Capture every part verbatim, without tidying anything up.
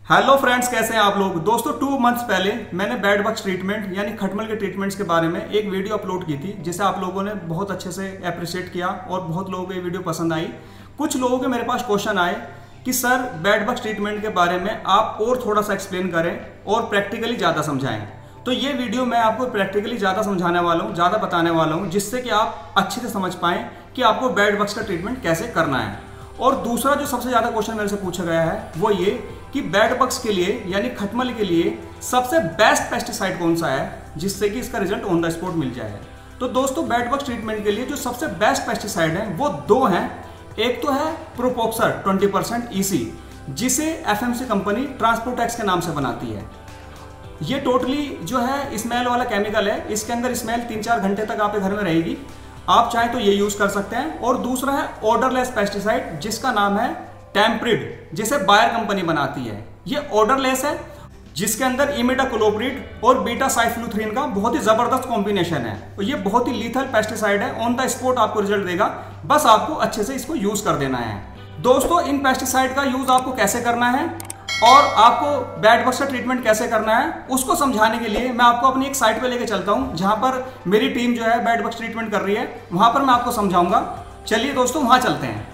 Hello friends, कैसे हैं आप लोग। दोस्तों टू मंथ्स पहले मैंने बेड बग्स ट्रीटमेंट यानी खटमल के ट्रीटमेंट्स के बारे में एक वीडियो अपलोड की थी, जिसे आप लोगों ने बहुत अच्छे से अप्रिशिएट किया और बहुत लोगों को ये वीडियो पसंद आई। कुछ लोगों के मेरे पास क्वेश्चन आए कि सर बेड बग्स ट्रीटमेंट के बारे में आप और थोड़ा सा एक्सप्लेन करें और प्रैक्टिकली ज़्यादा समझाएं। तो ये वीडियो मैं आपको प्रैक्टिकली ज़्यादा समझाने वाला हूँ, ज़्यादा बताने वाला हूँ, जिससे कि आप अच्छे से समझ पाएँ कि आपको बेड बग्स का ट्रीटमेंट कैसे करना है। और दूसरा जो सबसे ज़्यादा क्वेश्चन मेरे से पूछा गया है वो ये कि बेड बग्स के लिए यानी खटमल के लिए सबसे बेस्ट पेस्टिसाइड कौन सा है जिससे कि इसका रिजल्ट ऑन द स्पॉट मिल जाए। तो दोस्तों बेड बग्स ट्रीटमेंट के लिए जो सबसे बेस्ट पेस्टिसाइड है वो दो हैं। एक तो है प्रोपोक्सर ट्वेंटी परसेंट ई सी, जिसे एफ एम सी कंपनी ट्रांसपोर्टेक्स के नाम से बनाती है। ये टोटली जो है स्मेल वाला केमिकल है, इसके अंदर स्मेल तीन चार घंटे तक आपके घर में रहेगी, आप चाहें तो ये यूज कर सकते हैं। और दूसरा है ऑर्डरलेस पेस्टिसाइड जिसका नाम है टेम्प्रिड, जिसे बायर कंपनी बनाती है। ये ऑर्डरलेस है, जिसके अंदर इमिडाक्लोप्रिड और बीटा साइफ्लुथ्रीन का बहुत ही जबरदस्त कॉम्बिनेशन है और ये बहुत ही लीथल पेस्टिसाइड है, ऑन द स्पॉट आपको रिजल्ट देगा, बस आपको अच्छे से इसको यूज कर देना है। दोस्तों इन पेस्टिसाइड का यूज आपको कैसे करना है और आपको बेड बग्स का ट्रीटमेंट कैसे करना है उसको समझाने के लिए मैं आपको अपनी एक साइट पे लेके चलता हूं, जहां पर मेरी टीम जो है बेड बग्स ट्रीटमेंट कर रही है। वहां पर मैं आपको समझाऊंगा। चलिए दोस्तों वहां चलते हैं।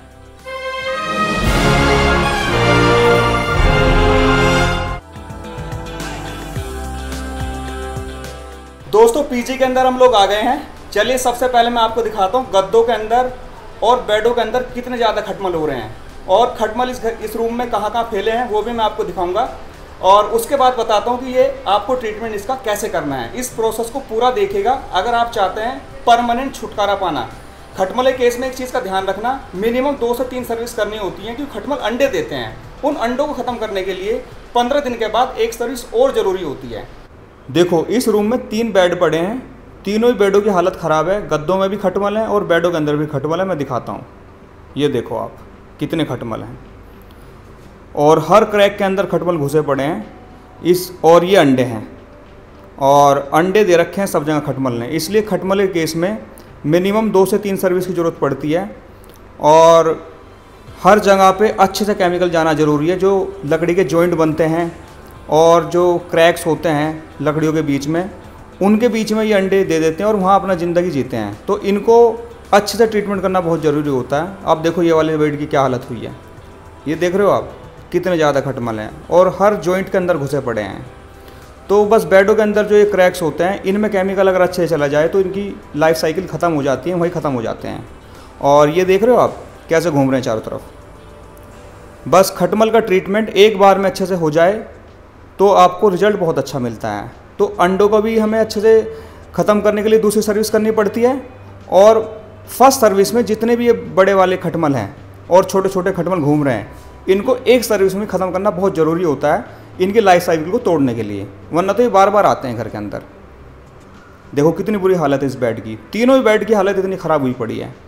दोस्तों पीजी के अंदर हम लोग आ गए हैं। चलिए सबसे पहले मैं आपको दिखाता हूँ गद्दों के अंदर और बेडों के अंदर कितने ज़्यादा खटमल हो रहे हैं और खटमल इस इस रूम में कहाँ कहाँ फैले हैं वो भी मैं आपको दिखाऊंगा। और उसके बाद बताता हूँ कि ये आपको ट्रीटमेंट इसका कैसे करना है। इस प्रोसेस को पूरा देखिएगा अगर आप चाहते हैं परमानेंट छुटकारा पाना। खटमल के केस में एक चीज़ का ध्यान रखना, मिनिमम दो से तीन सर्विस करनी होती है, क्योंकि खटमल अंडे देते हैं। उन अंडों को ख़त्म करने के लिए पंद्रह दिन के बाद एक सर्विस और ज़रूरी होती है। देखो इस रूम में तीन बेड पड़े हैं, तीनों ही बेडों की हालत ख़राब है। गद्दों में भी खटमल है और बेडों के अंदर भी खटमल है। मैं दिखाता हूँ, ये देखो आप कितने खटमल हैं और हर क्रैक के अंदर खटमल घुसे पड़े हैं इस। और ये अंडे हैं और अंडे दे रखे हैं सब जगह खटमल ने। इसलिए खटमल के केस में मिनिमम दो से तीन सर्विस की ज़रूरत पड़ती है और हर जगह पे अच्छे से केमिकल जाना ज़रूरी है। जो लकड़ी के जॉइंट बनते हैं और जो क्रैक्स होते हैं लकड़ियों के बीच में, उनके बीच में ये अंडे दे देते हैं और वहाँ अपना ज़िंदगी जीते हैं। तो इनको अच्छे से ट्रीटमेंट करना बहुत ज़रूरी होता है। आप देखो ये वाले बेड की क्या हालत हुई है, ये देख रहे हो आप कितने ज़्यादा खटमल हैं और हर जॉइंट के अंदर घुसे पड़े हैं। तो बस बेडों के अंदर जो ये क्रैक्स होते हैं इनमें केमिकल अगर अच्छे से चला जाए तो इनकी लाइफ साइकिल ख़त्म हो जाती है, वही ख़त्म हो जाते हैं। और ये देख रहे हो आप कैसे घूम रहे हैं चारों तरफ। बस खटमल का ट्रीटमेंट एक बार में अच्छे से हो जाए तो आपको रिजल्ट बहुत अच्छा मिलता है। तो अंडों को भी हमें अच्छे से ख़त्म करने के लिए दूसरी सर्विस करनी पड़ती है और फर्स्ट सर्विस में जितने भी ये बड़े वाले खटमल हैं और छोटे छोटे खटमल घूम रहे हैं इनको एक सर्विस में ख़त्म करना बहुत ज़रूरी होता है इनकी लाइफ साइकिल को तोड़ने के लिए, वरना तो ये बार बार आते हैं घर के अंदर। देखो कितनी बुरी हालत है इस बेड की, तीनों ही बेड की हालत इतनी ख़राब हुई पड़ी है।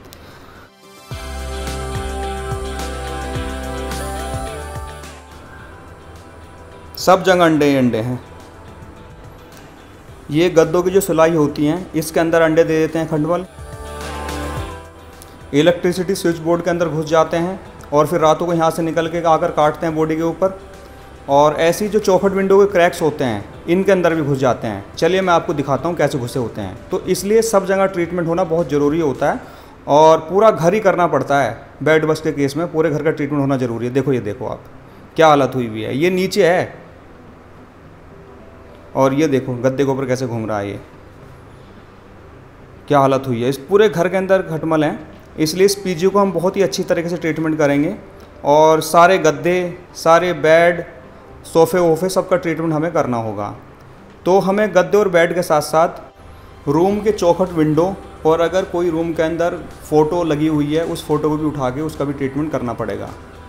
सब जगह अंडे अंडे हैं। ये गद्दों की जो सिलाई होती हैं इसके अंदर अंडे दे देते हैं खटमल। इलेक्ट्रिसिटी स्विच बोर्ड के अंदर घुस जाते हैं और फिर रातों को यहाँ से निकल के आकर काटते हैं बॉडी के ऊपर। और ऐसी जो चौखट विंडो के क्रैक्स होते हैं इनके अंदर भी घुस जाते हैं। चलिए मैं आपको दिखाता हूँ कैसे घुसे होते हैं। तो इसलिए सब जगह ट्रीटमेंट होना बहुत ज़रूरी होता है और पूरा घर ही करना पड़ता है। बेड बग्स के केस में पूरे घर का ट्रीटमेंट होना ज़रूरी है। देखो ये देखो आप क्या हालत हुई हुई है, ये नीचे है और ये देखो गद्दे के ऊपर कैसे घूम रहा है, ये क्या हालत हुई है। इस पूरे घर के अंदर खटमल हैं, इसलिए इस पीजी को हम बहुत ही अच्छी तरीके से ट्रीटमेंट करेंगे और सारे गद्दे, सारे बेड, सोफ़े वोफ़े सबका ट्रीटमेंट हमें करना होगा। तो हमें गद्दे और बेड के साथ साथ रूम के चौखट विंडो और अगर कोई रूम के अंदर फ़ोटो लगी हुई है उस फ़ोटो को भी उठा के उसका भी ट्रीटमेंट करना पड़ेगा।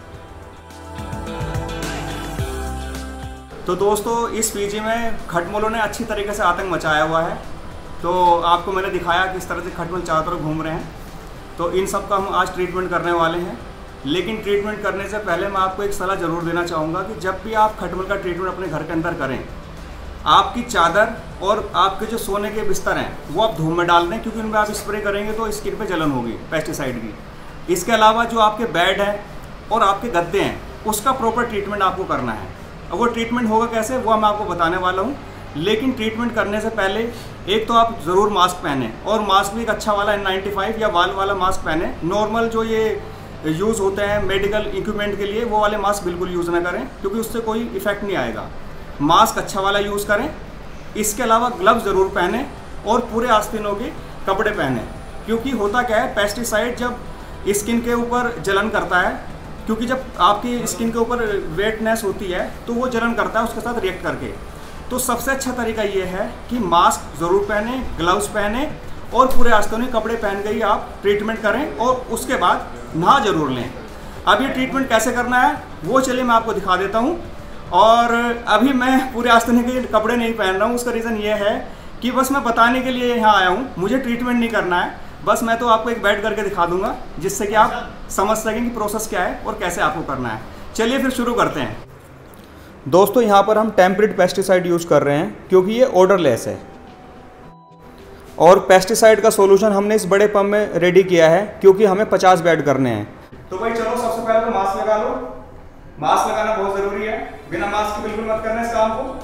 तो दोस्तों इस पीजी में खटमलों ने अच्छी तरीके से आतंक मचाया हुआ है। तो आपको मैंने दिखाया किस तरह से खटमल चारों तरफ घूम रहे हैं। तो इन सब का हम आज ट्रीटमेंट करने वाले हैं। लेकिन ट्रीटमेंट करने से पहले मैं आपको एक सलाह ज़रूर देना चाहूँगा कि जब भी आप खटमल का ट्रीटमेंट अपने घर के अंदर करें, आपकी चादर और आपके जो सोने के बिस्तर हैं वो आप धूप में डाल दें, क्योंकि उनमें आप स्प्रे करेंगे तो स्किन पे जलन होगी पेस्टिसाइड की। इसके अलावा जो आपके बेड हैं और आपके गद्दे हैं उसका प्रॉपर ट्रीटमेंट आपको करना है। अब वो ट्रीटमेंट होगा कैसे वो मैं आपको बताने वाला हूँ। लेकिन ट्रीटमेंट करने से पहले एक तो आप ज़रूर मास्क पहने, और मास्क भी एक अच्छा वाला एन नाइन्टी फाइव या वाल वाला मास्क पहने। नॉर्मल जो ये यूज़ होते हैं मेडिकल इक्विपमेंट के लिए वो वाले मास्क बिल्कुल यूज़ ना करें, क्योंकि उससे कोई इफेक्ट नहीं आएगा। मास्क अच्छा वाला यूज़ करें। इसके अलावा ग्लव्स ज़रूर पहने और पूरे आस्तीनों के कपड़े पहने, क्योंकि होता क्या है, पेस्टिसाइड जब स्किन के ऊपर जलन करता है, क्योंकि जब आपकी स्किन के ऊपर वेटनेस होती है तो वो जलन करता है उसके साथ रिएक्ट करके। तो सबसे अच्छा तरीका ये है कि मास्क ज़रूर पहने, ग्लव्स पहने और पूरे आस्तीनों के कपड़े पहन के ही आप ट्रीटमेंट करें, और उसके बाद नहा जरूर लें। अब ये ट्रीटमेंट कैसे करना है वो चलिए मैं आपको दिखा देता हूँ। और अभी मैं पूरे आस्तीने के कपड़े नहीं पहन रहा हूँ, उसका रीज़न ये है कि बस मैं बताने के लिए यहाँ आया हूँ, मुझे ट्रीटमेंट नहीं करना है। बस मैं तो आपको एक बेड करके दिखा दूंगा जिससे कि आप समझ सकें कि प्रोसेस क्या है और कैसे आपको करना है। चलिए फिर शुरू करते हैं। दोस्तों यहाँ पर हम टेम्परेट पेस्टिसाइड यूज़ कर रहे हैं क्योंकि ये ऑर्डरलेस है, और पेस्टिसाइड का सॉल्यूशन हमने इस बड़े पंप में रेडी किया है क्योंकि हमें पचास बेड करने हैं। तो भाई चलो सबसे पहले तो मास्क लगा लो। मास्क लगाना बहुत ज़रूरी है, बिना मास्क के बिल्कुल मत करना इस काम को।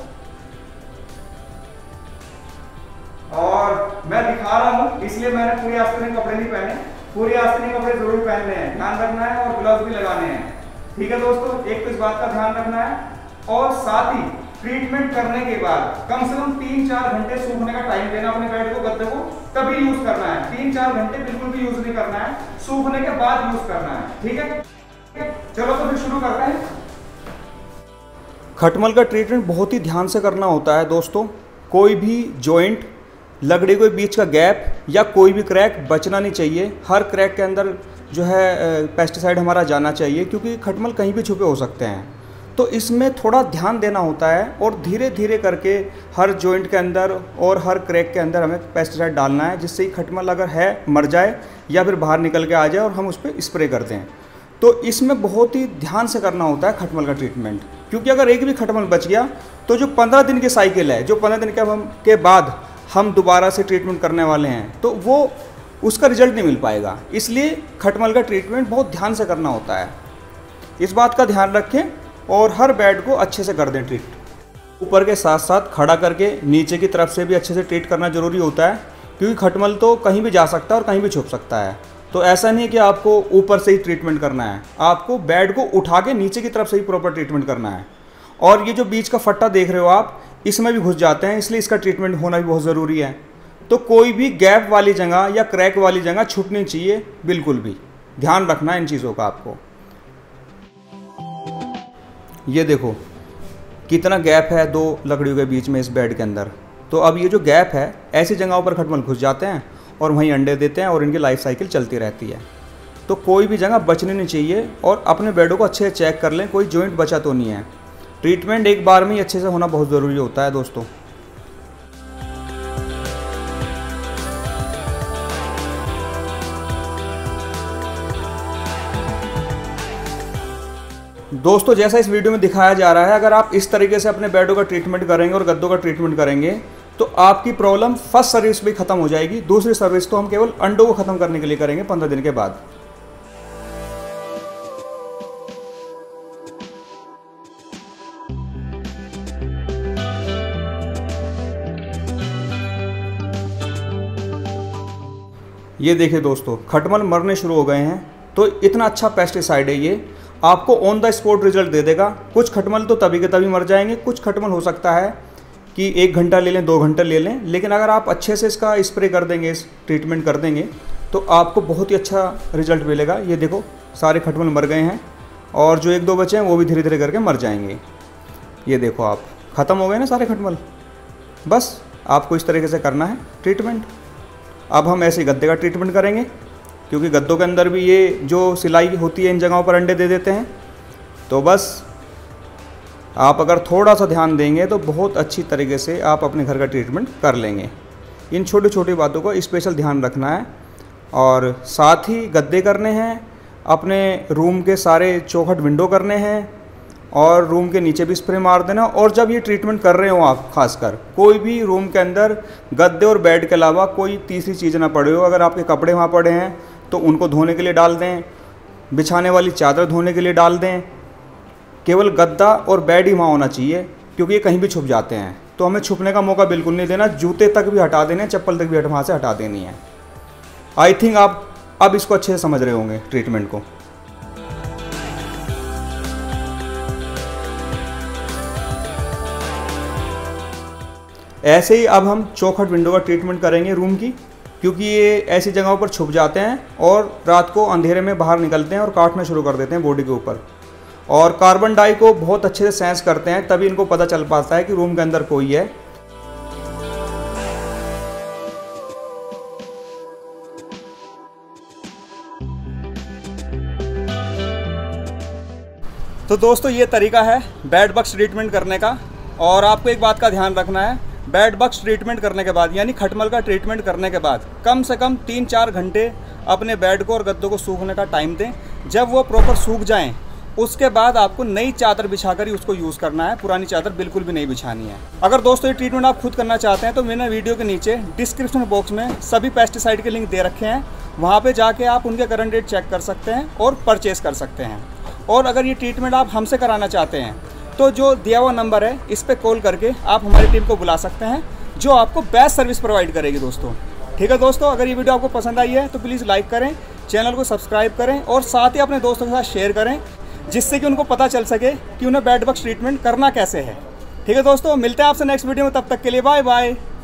और मैं दिखा रहा हूँ इसलिए मैंने पूरी आस्तीन के कपड़े नहीं पहने, पूरी आस्तीन के कपड़े जरूर पहनने हैं, ध्यान रखना है, और ग्लव्स भी लगाने हैं। ठीक है दोस्तों, एक तो इस बात का ध्यान रखना है। और साथ ही ट्रीटमेंट करने के बाद कम से कम तीन चार घंटे सूखने का टाइम देना अपने बेड को, गद्दे को, तभी यूज करना है। तीन चार घंटे बिल्कुल भी यूज नहीं करना है, सूखने के बाद यूज करना है। ठीक है, चलो तो फिर शुरू करते हैं। खटमल का ट्रीटमेंट बहुत ही ध्यान से करना होता है दोस्तों। कोई भी जॉइंट, लकड़ी के बीच का गैप या कोई भी क्रैक बचना नहीं चाहिए। हर क्रैक के अंदर जो है पेस्टिसाइड हमारा जाना चाहिए, क्योंकि खटमल कहीं भी छुपे हो सकते हैं। तो इसमें थोड़ा ध्यान देना होता है, और धीरे धीरे करके हर जॉइंट के अंदर और हर क्रैक के अंदर हमें पेस्टिसाइड डालना है, जिससे ही खटमल अगर है मर जाए या फिर बाहर निकल के आ जाए और हम उस पर स्प्रे कर दें। तो इसमें बहुत ही ध्यान से करना होता है खटमल का ट्रीटमेंट, क्योंकि अगर एक भी खटमल बच गया तो जो पंद्रह दिन की साइकिल है, जो पंद्रह दिन के हम के बाद हम दोबारा से ट्रीटमेंट करने वाले हैं, तो वो उसका रिजल्ट नहीं मिल पाएगा। इसलिए खटमल का ट्रीटमेंट बहुत ध्यान से करना होता है। इस बात का ध्यान रखें और हर बेड को अच्छे से कर दें ट्रीट। ऊपर के साथ साथ खड़ा करके नीचे की तरफ से भी अच्छे से ट्रीट करना ज़रूरी होता है, क्योंकि खटमल तो कहीं भी जा सकता है और कहीं भी छुप सकता है। तो ऐसा नहीं है कि आपको ऊपर से ही ट्रीटमेंट करना है, आपको बेड को उठा के नीचे की तरफ से ही प्रॉपर ट्रीटमेंट करना है। और ये जो बीच का फट्टा देख रहे हो आप, इसमें भी घुस जाते हैं, इसलिए इसका ट्रीटमेंट होना भी बहुत ज़रूरी है। तो कोई भी गैप वाली जगह या क्रैक वाली जगह छूटनी चाहिए, बिल्कुल भी ध्यान रखना है इन चीज़ों का आपको। ये देखो कितना गैप है दो लकड़ियों के बीच में इस बेड के अंदर। तो अब ये जो गैप है, ऐसी जगहों पर खटमल घुस जाते हैं और वहीं अंडे देते हैं और इनकी लाइफ साइकिल चलती रहती है। तो कोई भी जगह बचनी नहीं चाहिए, और अपने बेडों को अच्छे से चेक कर लें कोई जॉइंट बचा तो नहीं है। ट्रीटमेंट एक बार में ही अच्छे से होना बहुत ज़रूरी होता है दोस्तों। दोस्तों जैसा इस वीडियो में दिखाया जा रहा है, अगर आप इस तरीके से अपने बेडों का ट्रीटमेंट करेंगे और गद्दों का ट्रीटमेंट करेंगे तो आपकी प्रॉब्लम फर्स्ट सर्विस भी खत्म हो जाएगी। दूसरी सर्विस तो हम केवल अंडों को ख़त्म करने के लिए करेंगे पंद्रह दिन के बाद। ये देखिए दोस्तों, खटमल मरने शुरू हो गए हैं। तो इतना अच्छा पेस्टिसाइड है ये, आपको ऑन द स्पॉट रिजल्ट दे देगा। कुछ खटमल तो तभी के तभी मर जाएंगे, कुछ खटमल हो सकता है कि एक घंटा ले लें, दो घंटे ले लें, लेकिन अगर आप अच्छे से इसका स्प्रे कर देंगे, इस ट्रीटमेंट कर देंगे, तो आपको बहुत ही अच्छा रिजल्ट मिलेगा। ये देखो सारे खटमल मर गए हैं, और जो एक दो बचे हैं वो भी धीरे धीरे करके मर जाएंगे। ये देखो आप, ख़त्म हो गए ना सारे खटमल। बस आपको इस तरीके से करना है ट्रीटमेंट। अब हम ऐसे गद्दे का ट्रीटमेंट करेंगे, क्योंकि गद्दों के अंदर भी ये जो सिलाई होती है इन जगहों पर अंडे दे देते हैं। तो बस आप अगर थोड़ा सा ध्यान देंगे तो बहुत अच्छी तरीके से आप अपने घर का ट्रीटमेंट कर लेंगे। इन छोटी छोटी बातों का स्पेशल ध्यान रखना है, और साथ ही गद्दे करने हैं, अपने रूम के सारे चौखट विंडो करने हैं, और रूम के नीचे भी स्प्रे मार देना। और जब ये ट्रीटमेंट कर रहे हो आप, खासकर कोई भी रूम के अंदर गद्दे और बेड के अलावा कोई तीसरी चीज़ ना पड़े हो। अगर आपके कपड़े वहाँ पड़े हैं तो उनको धोने के लिए डाल दें, बिछाने वाली चादर धोने के लिए डाल दें, केवल गद्दा और बेड ही वहाँ होना चाहिए, क्योंकि ये कहीं भी छुप जाते हैं। तो हमें छुपने का मौका बिल्कुल नहीं देना, जूते तक भी हटा देने, चप्पल तक भी वहाँ से हटा देनी है। आई थिंक आप अब इसको अच्छे से समझ रहे होंगे ट्रीटमेंट को। ऐसे ही अब हम चौखट विंडो का ट्रीटमेंट करेंगे रूम की, क्योंकि ये ऐसी जगहों पर छुप जाते हैं और रात को अंधेरे में बाहर निकलते हैं और काटना शुरू कर देते हैं बॉडी के ऊपर, और कार्बन डाई को बहुत अच्छे से सेंस करते हैं, तभी इनको पता चल पाता है कि रूम के अंदर कोई है। तो दोस्तों ये तरीका है बेड बग्स ट्रीटमेंट करने का। और आपको एक बात का ध्यान रखना है, बेड बग्स ट्रीटमेंट करने के बाद यानी खटमल का ट्रीटमेंट करने के बाद कम से कम तीन चार घंटे अपने बेड को और गद्दों को सूखने का टाइम दें। जब वो प्रॉपर सूख जाएं, उसके बाद आपको नई चादर बिछाकर ही उसको यूज़ करना है, पुरानी चादर बिल्कुल भी नहीं बिछानी है। अगर दोस्तों ये ट्रीटमेंट आप खुद करना चाहते हैं तो मैंने वीडियो के नीचे डिस्क्रिप्शन बॉक्स में सभी पेस्टिसाइड के लिंक दे रखे हैं, वहाँ पे जाके आप उनके करंट डेट चेक कर सकते हैं और परचेज़ कर सकते हैं। और अगर ये ट्रीटमेंट आप हमसे कराना चाहते हैं तो जो दिया हुआ नंबर है इस पर कॉल करके आप हमारी टीम को बुला सकते हैं, जो आपको बेस्ट सर्विस प्रोवाइड करेगी दोस्तों। ठीक है दोस्तों, अगर ये वीडियो आपको पसंद आई है तो प्लीज़ लाइक करें, चैनल को सब्सक्राइब करें और साथ ही अपने दोस्तों के साथ शेयर करें, जिससे कि उनको पता चल सके कि उन्हें बेड बग्स ट्रीटमेंट करना कैसे है। ठीक है दोस्तों, मिलते हैं आपसे नेक्स्ट वीडियो में, तब तक के लिए बाय बाय।